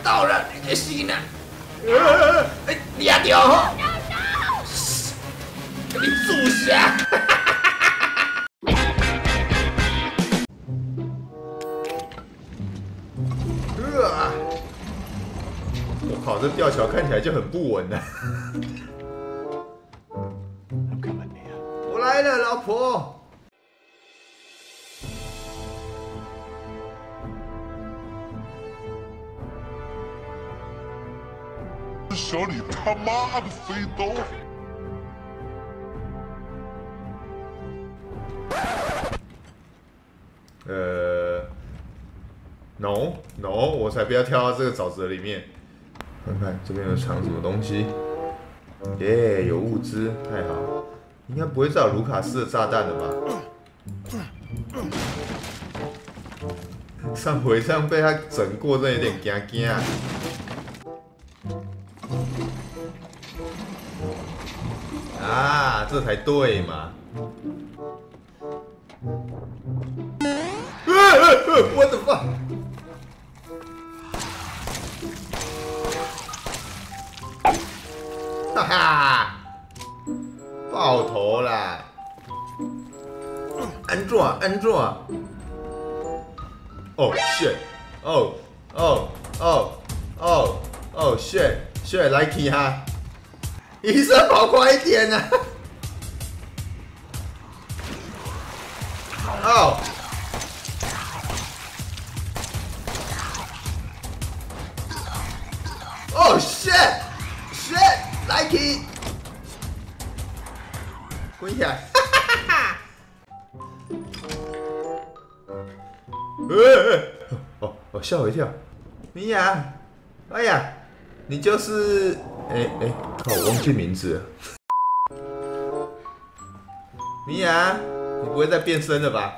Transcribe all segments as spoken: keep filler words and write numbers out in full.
到了，你的心呢？呃，哎，抓掉吼！你住下！呃，我靠，这吊桥看起来就很不稳呢。我来了，老婆。 小李他妈的飞刀！ 呃 ，no no， 我才不要跳到这个沼泽里面。看看这边有藏什么东西？耶、yeah, 有物资，太好。应该不会再有卢卡斯的炸弹了吧？上回这样被他整过，真有点惊惊啊！ 啊，这才对嘛！呃呃呃，what the fuck！ 哈哈，爆头啦！安坐，安坐。哦 shit！ 哦哦哦哦哦 shit shit lucky 哈！ 医生跑快一点啊！哦，哦 shit shit lucky， 滚起来！哈哈哈！呃，哦哦，吓我一跳，米娅，哎呀，你就是。 哎哎，靠！我忘记名字了。米娅，你不会再变身了吧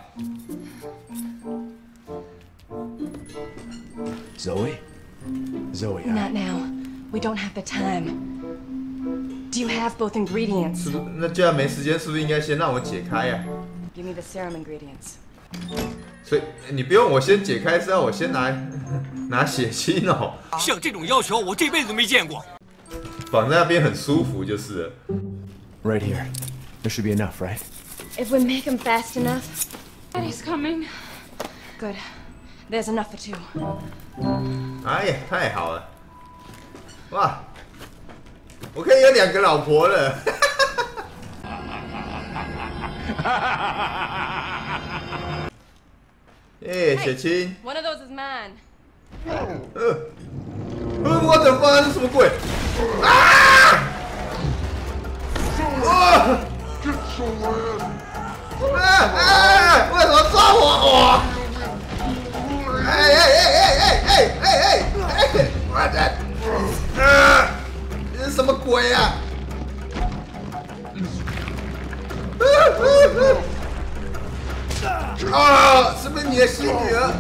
？Zoe, Zoe. Not now. We don't have the time. Do you have both ingredients? 是不？那既然没时间，是不是应该先让我解开呀、啊、 ？Give me the serum ingredients. 所以你不用我先解开，是要我先拿拿血清哦。 像这种要求，我这辈子都没见过。 绑在那边很舒服，就是了。 Right here. There should be enough, right? If we make him fast enough. Daddy's coming. Good. There's enough for two. 哎呀，太好了！哇，我可以有两个老婆了。耶，血清。 One of those is mine. 呃，呃，我的妈，这什么鬼？ 啊！哇！啊啊！为什么抓我？哇！哎哎哎哎哎哎哎哎！我的！啊！这是什么鬼啊？啊！是不是你的新女儿？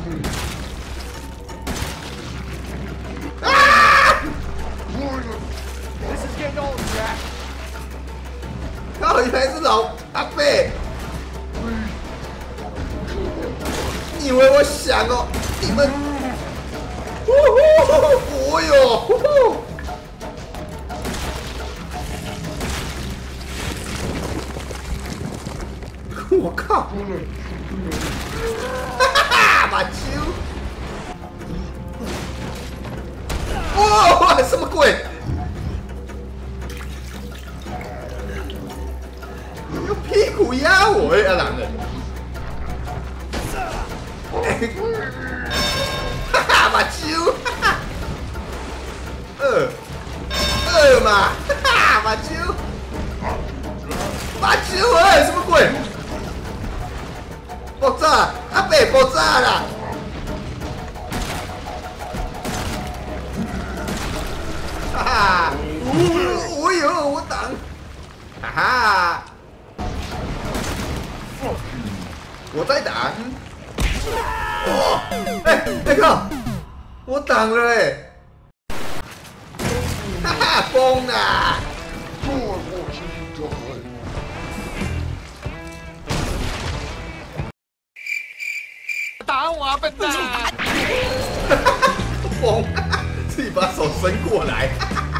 啊！ 靠！原来是老阿伯，你以为我想哦？你们，呼呼！哦哟！呼呼！我靠！哈哈哈！把球！哇！什么鬼？ 用屁股压我呀，男人！哈哈，把球！哈哈，二二嘛！哈哈，把球！把球！哎，什么鬼？爆炸！阿北爆炸了！哈哈！哦哟，我挡！哈哈！ 我在挡，哇！哎哎靠！我挡了哎！哈哈，疯了！打我啊，笨蛋！疯，自己分过来。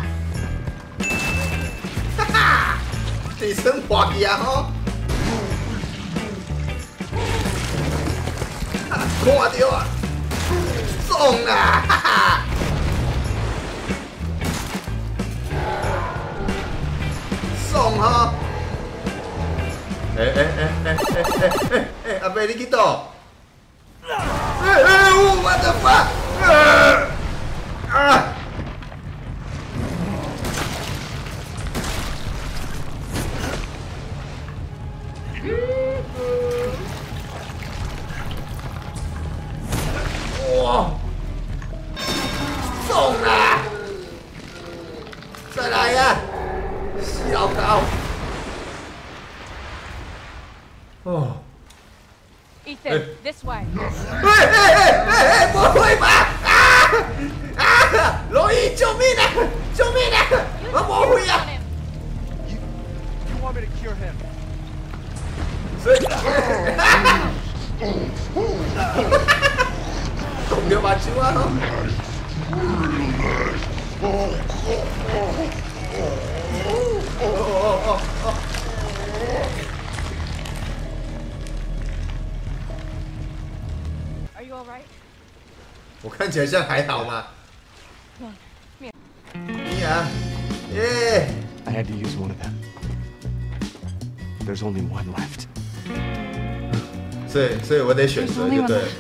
哈哈，你真滑呀吼！看到啊，中啦！哈哈。 送哈！哎哎哎哎哎哎哎哎！阿伯你去倒？哎哎！我的妈！啊啊！哇！送啦！再来呀！ 老高，哦 Ethan, this way. 哎哎哎哎哎！不会吧？啊啊！罗伊，救命啊！救命啊！我不会啊！ You want me to cure him? 所以，动了把手啊！哦哦哦哦！ Are you all right? 我看起来像还好吗？米娅，耶！ I had to use one of them. There's only one left. 所以，所以我得选择就对了。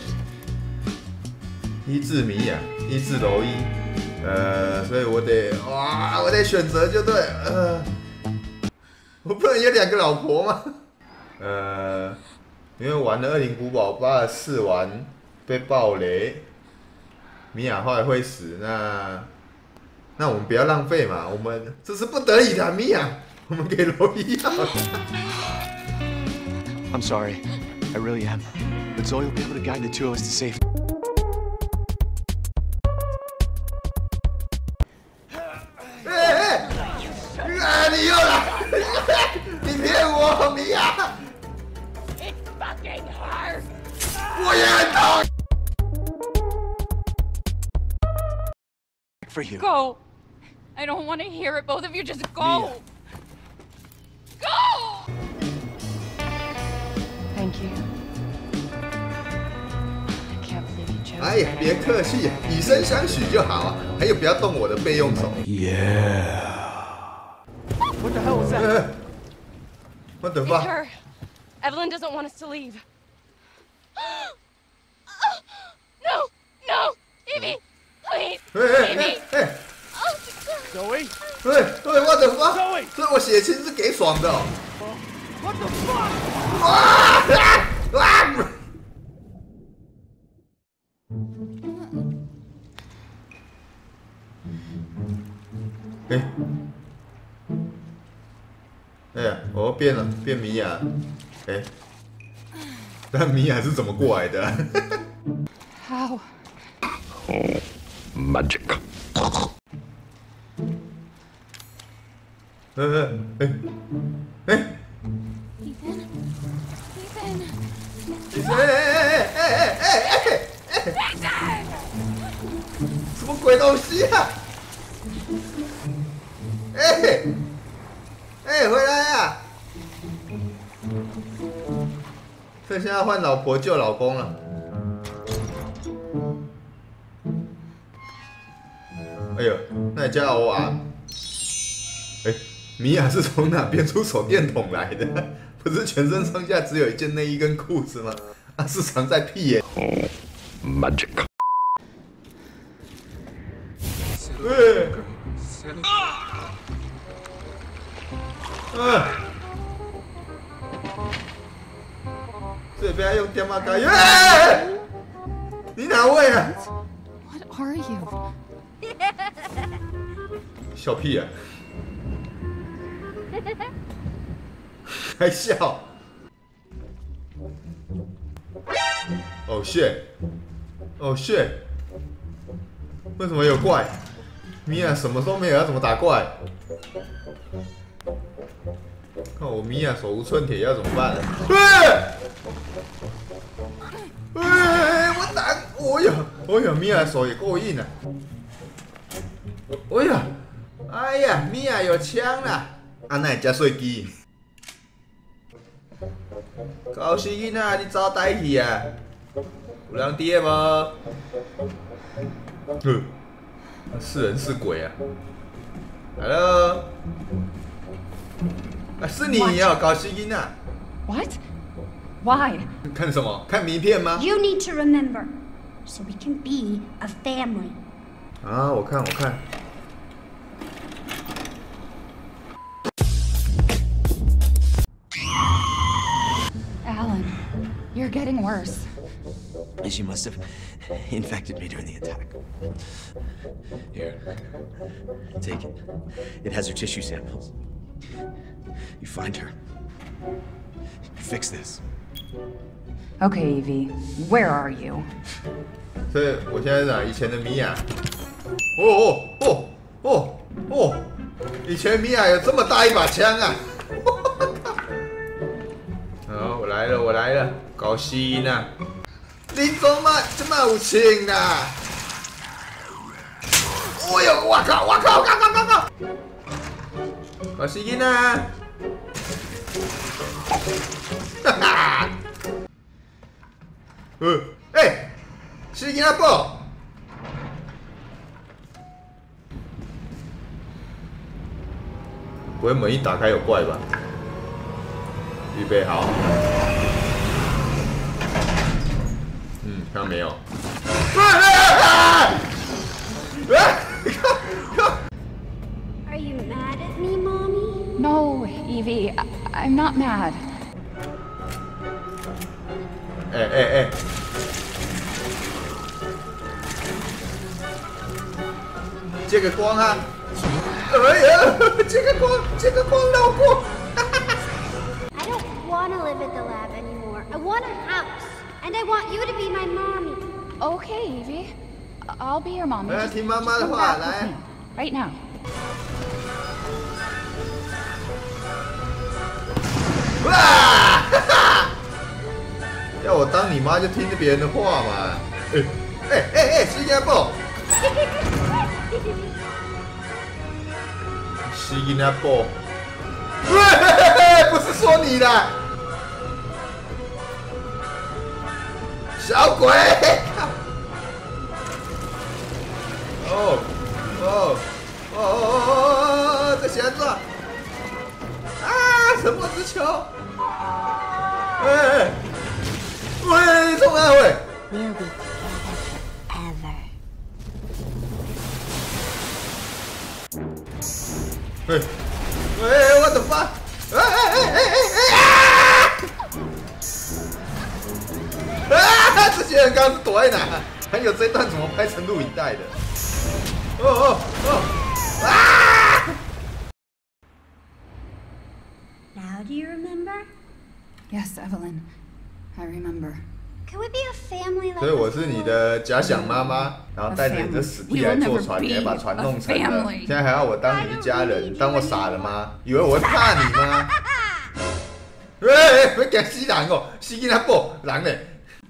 医治米娅，医治柔伊。 呃，所以我得哇，我得选择就对，呃，我不能有两个老婆吗？呃，因为玩了《恶灵古堡》八十四玩被爆雷，米娅后来会死，那那我们不要浪费嘛，我们这是不得已的，米娅，我们给柔伊好了。 I'm sorry, I really am, but Zoe will be able to guide the two of us to safety. 你又来！你骗我，米娅！我也很痛。 For you. Go! I don't want to hear it. Both of you just go! Go! Thank you. I can't believe you chose 哎呀，别客气，以身相许就好啊！还有，不要动我的备用手。 Yeah. What the hell was that? Uh, what the It's fuck? her. Evelyn doesn't want us to leave. No! No! Evie! Please! 哎哎哎哎！ Zoe? 对对，我的妈！ Zoe! 这我血清是给爽的、哦。 What the fuck? 哇啊啊！哎。 哎呀，我变了，变米娅。哎，但米娅是怎么过来的、啊、 How? Magic. 哎哎哎哎！ Ethan? Ethan? 哎哎哎哎哎哎哎！什么鬼东西啊！哎！ 哎、欸，回来啊！这现在换老婆救老公了。哎呦，那你家我啊？哎、欸，米娅是从哪边出手电筒来的？不是全身上下只有一件内衣跟裤子吗？啊，是藏在屁眼。 Magic. 哎。嗯，这边用电马盖。耶！你哪位啊？ What are you? 笑屁啊！还笑？哦 shit！ 哦 shit！ 为什么有怪？米娅什么都没有，要怎么打怪？看我米娅手无寸铁，要怎么办？哎！哎！我打，哦呀，哦呀，米娅手也够硬啊！ 哎呀，哎呀，米娅有枪啦！啊，那会吃碎机？高死囡仔，你走歹去啊？有人伫个无？哼，是人是鬼啊 ？Hello， 啊，是你哦，高死囡仔。 What? Why? 看什么？看名片吗？ You need to remember, so we can be a family. 啊，我看，我看。 Alan, you're getting worse. She must have infected me during the attack. Here, take it. It has her tissue samples. You find her. You fix this. Okay, Evie, where are you? 所以我现在是哪？以前的米娅。哦哦哦哦哦！以前米娅有这么大一把枪啊！好，我来了，我来了，搞死呐！你怎么这么有钱呐？哎呦，我靠，我靠，靠靠靠靠！搞死呐！哈哈！呃，哎，死囡仔宝！不会门一打开有怪吧？预备好。嗯，看到没有？啊！ Are you mad at me, Mommy? No, Evie, I- I'm not mad. 哎哎哎！借个光啊！哎呀，借个光，借个光，老婆！ I don't want to live at the lab anymore. I want a house. And I want you to be my mommy. Okay, Evie. I'll be your mommy. 来 Just- 听妈妈的 just 话， come back with 来 me right now. 哇！哈哈！要我当你妈就听着别人的话嘛！哎哎哎哎，时间不？时间不？喂，不是说你的，小鬼！哦哦哦哦哦！这鞋子啊，沉默之球！哎，喂，冲啊喂！ We'll be together forever. 喂喂，我的妈！哎哎哎哎哎哎！啊！这些人刚刚是躲在哪？还有这段怎么拍成录影带的？哦哦哦！啊！ Now do you remember? Yes, Evelyn. I remember. Can we be a family like 所以我是你的假想妈妈，然后带着你这死屁来坐船，你还把船弄沉了，现在还要我当你一家人，当我傻了吗？以为我会怕你吗？喂，别惊死人哦，死囡仔宝，人嘞！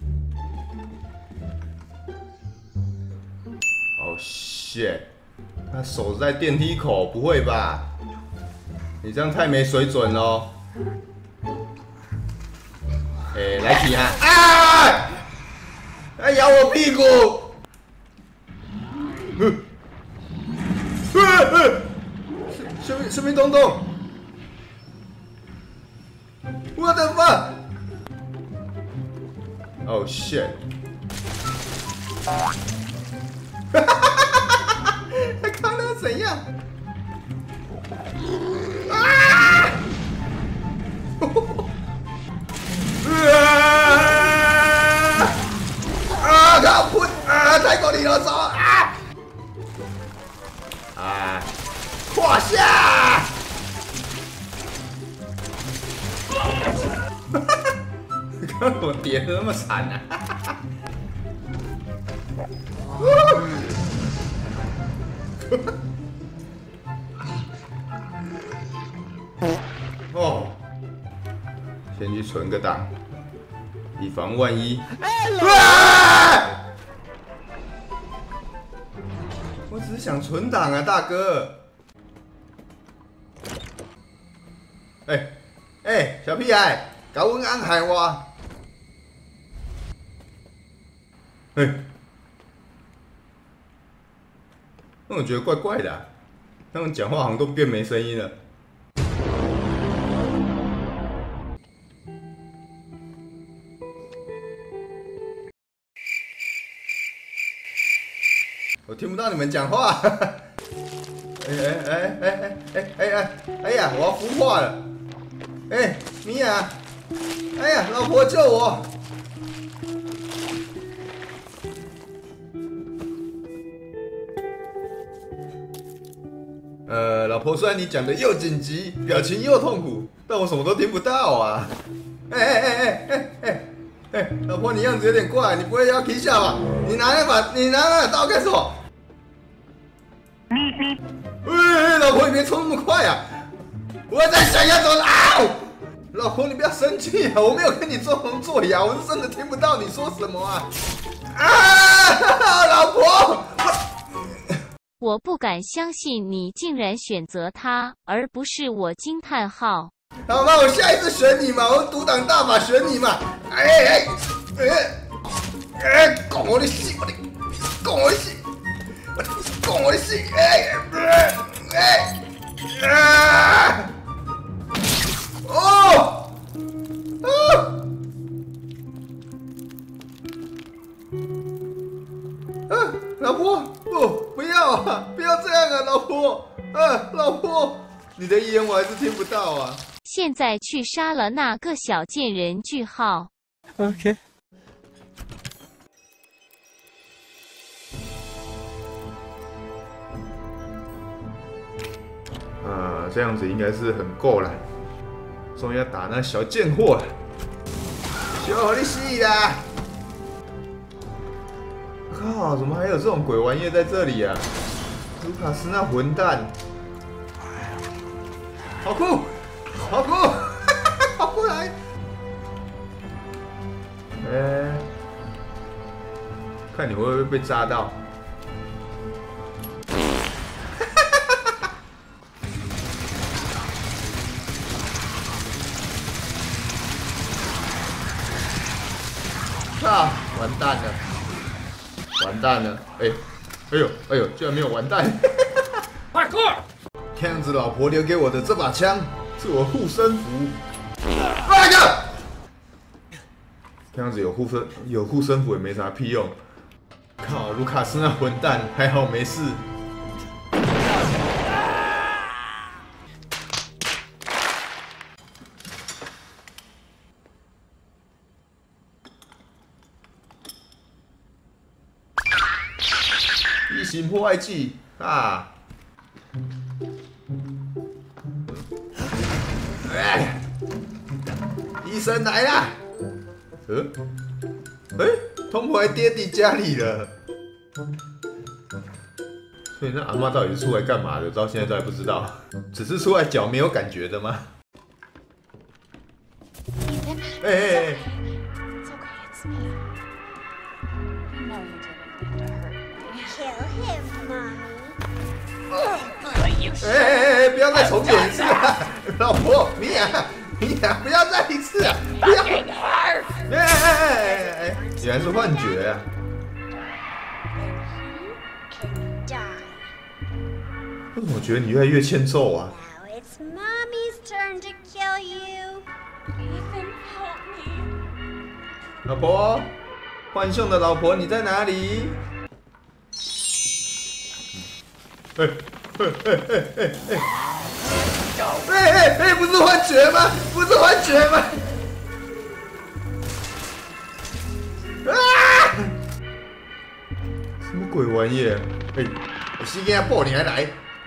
哦 shit， 他手在电梯口，不会吧？你这样太没水准喽！哎、欸，来起啊！啊！来咬我屁股！呃，呃呃，什么什么东东？我的妈 ！Oh shit！ 哈哈哈哈哈！他刚刚怎样？啊！啊！啊！靠！喷！啊！太过你了手！啊！啊！胯下！哈哈！看我跌得那么惨啊！哈哈哈！哦，先去存个档，以防万一。啊！ 我只是想存档啊，大哥。哎、欸、哎、欸，小屁孩，搞阮安害我。哎、欸，我总觉得怪怪的、啊，他们讲话好像都变没声音了。我听不到你们讲话。哎哎哎哎哎哎哎哎！哎呀，我要孵化了！哎，米娅！哎呀，老婆救我！呃，老婆，虽然你讲的又紧急，表情又痛苦，但我什么都听不到啊！哎哎哎哎哎哎哎！老婆，你样子有点怪，你不会要踢下吧？你拿那把，你拿那把刀干什么？喂，老婆，你别冲那么快啊！我在想要怎么啊！老婆，你不要生气啊！我没有跟你装聋作哑，我是真的听不到你说什么啊！啊，老婆！ 我不敢相信你竟然选择他，而不是我！惊叹号！ 好吧，我下一次选你嘛，我独挡大法选你嘛！哎哎哎哎，讲我的戏，我的讲我的戏，我的讲我的戏！哎哎哎啊！哦啊！啊，老婆，不，不要啊，不要这样啊，老婆，啊，老婆，你的遗言我还是听不到啊。 现在去杀了那个小贱人！句号。 OK。 啊，这样子应该是很够了。终于要打那小贱货了，小你死啦！靠，怎么还有这种鬼玩意在这里啊？卢卡斯那混蛋，好酷，好酷，跑过来！哎、欸，看你会不会被炸到？啊！完蛋了，完蛋了！哎、欸，哎呦，哎呦，居然没有完蛋！ 快过！ 看样子老婆留给我的这把枪是我护身符。哎呀！看样子有护身有护身符也没啥屁用。靠，卢卡斯那混蛋，还好没事。异形破坏剂啊！哎，医生来啦！呃，哎、欸，通婆来爹地家里了。所以那阿嬷到底是出来干嘛的？到现在都还不知道，只是出来脚没有感觉的吗？哎哎哎！ 哎哎哎！不要再重演一次了，老婆，米娅，米娅，不要再一次啊！不要！哎哎哎哎哎！原来是幻觉啊！为什么我觉得你越来越欠揍啊？ Now it's Mommy's turn to kill you. Ethan, help me. 老婆，浣熊的老婆，你在哪里？哎哎哎哎哎哎！哎哎哎！不是幻觉吗？不是幻觉吗？啊！什么鬼玩意？哎，我死囝报你还来？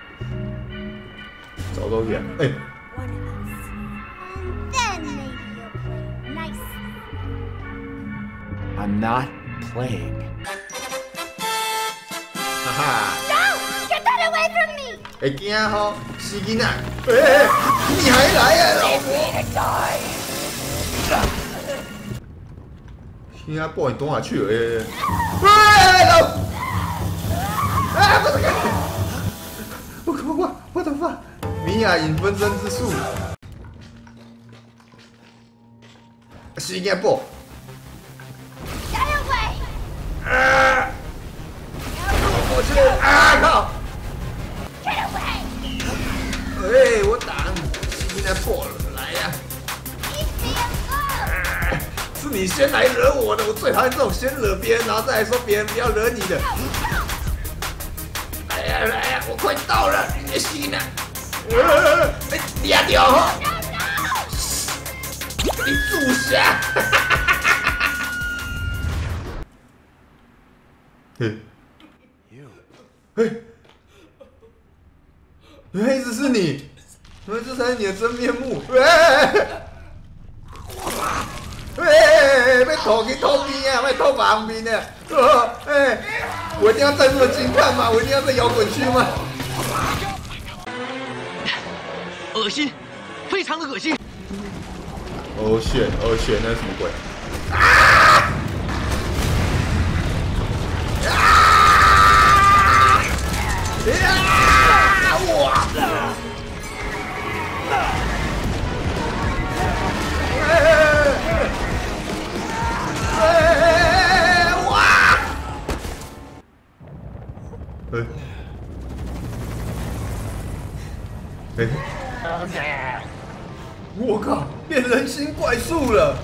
找到你啊！哎。 Then maybe you'll play nice. I'm not playing. 哈哈！ No! Get that away from me! 会惊吼，死囡仔！哎，你还来啊，老婆！听他报你东下去了，哎，老，哎，不是。 亚影分身之术。是应该不？ 啊！我去！啊靠！哎，我挡，现在破了，来呀！啊！是你先来惹我的，我最讨厌这种先惹别人，然后再来说别人不要惹你的。来呀来呀，我快到了，别死呢！哎，抓掉哈！你住下！嘿，嘿，原来一直是你，原来这才是你的真面目！喂，喂，被偷给偷边啊，被偷旁边的，哎，我一定要再这么惊叹吗？我一定要在摇滚区吗？ 恶心，非常的恶心。 哦shit，哦shit，那是什么鬼？啊！ 呀！哇！哎！哇！哎！哎！我靠，变人形怪兽了！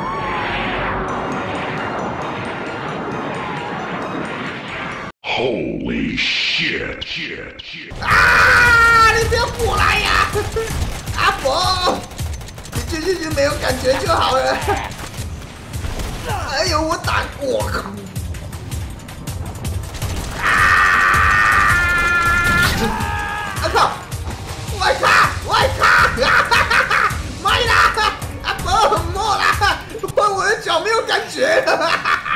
Holy shit! shit, shit. 啊！你不要过来呀，阿伯，你进去就没有感觉就好了。哎呦，我打，我靠！啊！阿靠！我卡！我卡！啊哈哈哈！没啦，阿伯，没啦，换我的脚没有感觉了。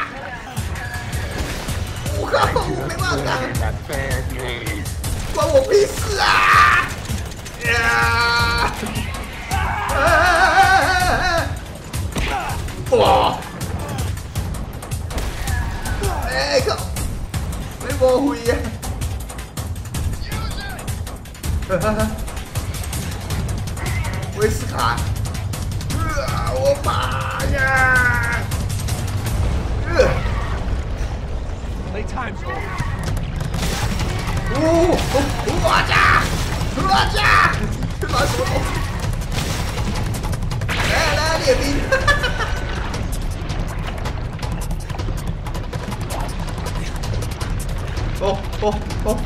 我靠！我没办法。 关我屁事啊！呀！哇！哎靠！没模糊呀！威斯卡！我妈呀！ Playtime's over. 哦，我家，我家，这把什么东西？来来，列兵！哦哦哦！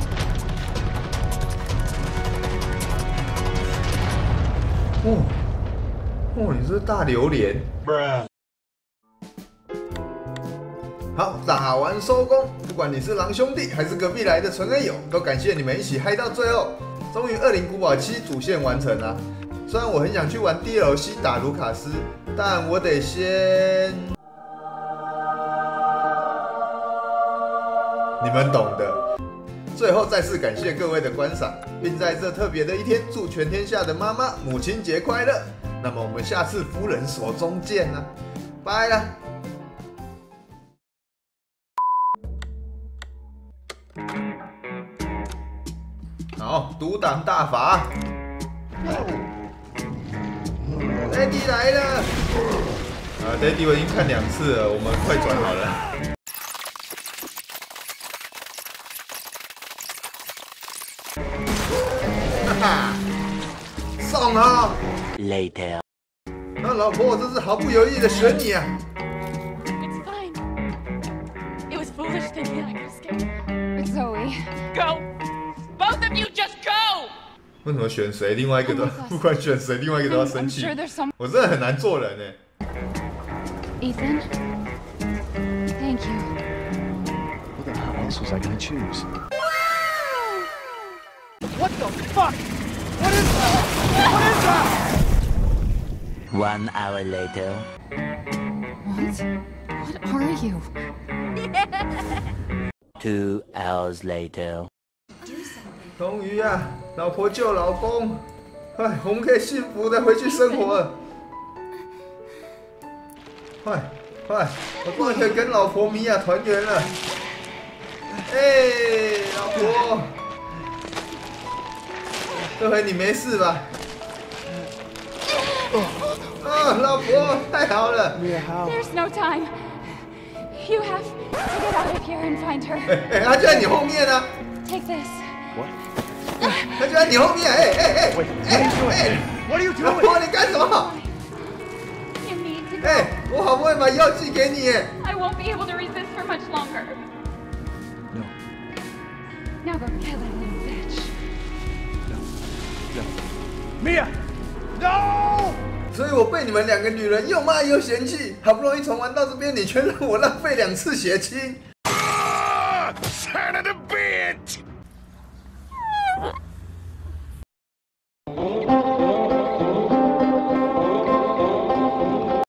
哦哦，你是大榴莲。好，打完收工。不管你是狼兄弟还是隔壁来的纯恩友，都感谢你们一起嗨到最后。终于《恶灵古堡七》主线完成了。虽然我很想去玩 D L C 打卢卡斯，但我得先……你们懂的。最后再次感谢各位的观赏，并在这特别的一天，祝全天下的妈妈母亲节快乐。那么我们下次夫人手中见啦，拜了。 好，独挡大法 ，Daddy 来了！啊 ，Daddy 我已经看两次了，我们快转好了。哈哈，送啊 ！Later。 那老婆，我这是毫不犹豫的选你啊！ It's fine. It was foolish thinking I could escape. It's Zoe. Go! Both of you just go! 为什么选谁，另外一个都不管选谁，另外一个都要生气 I'm sure there's some... 我真的很难做人哎。 Ethan, thank you. What the hell else was I gonna choose? What the fuck? What is that? What is that? One hour later. What? What are you? Two hours later. 终于啊，老婆救老公，哎，我们可以幸福的回去生活了。快快，我终于可以跟老婆米娅团圆了。哎，老婆， 这回你没事吧？啊，老婆，太好了！ Mia, how? There's no time. You have to get out of here and find her. 哎，他就在你后面呢、啊。 Take this. What? 他就在你后面，哎哎哎！ Wait, what are you doing? What are you 老 doing? 婆，你干什么？ You need to go. 哎，我好不容易把药寄给你， I won't be able to resist for much longer. No, Now go kill that little bitch. no. Mia! No! 所以我被你们两个女人又骂又嫌弃，好不容易重玩到这边，你却让我浪费两次血清。 Ah, son of a bitch!